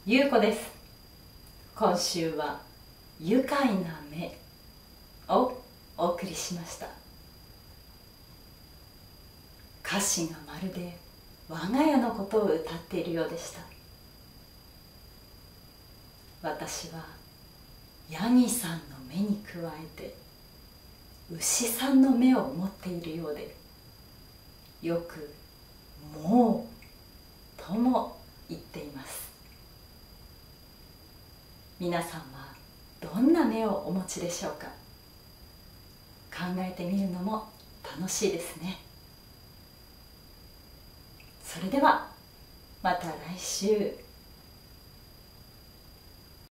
ゆうこです。今週は愉快な目をお送りしました。歌詞がまるで我が家のことを歌っているようでした。私はヤギさんの目に加えて牛さんの目を持っているようで、よくもうとも言っています。皆さんはどんな目をお持ちでしょうか。考えてみるのも楽しいですね。それではまた来週。